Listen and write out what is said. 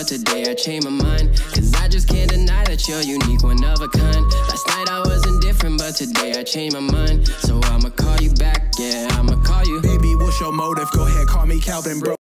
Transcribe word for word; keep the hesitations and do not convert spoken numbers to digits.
but today I changed my mind. Cause I just can't deny that you're unique, one of a kind. Last night I was indifferent, but today I changed my mind. So I'ma call you back, yeah, I'ma call you. Baby, what's your motive? Go ahead, call me Calvin, bro.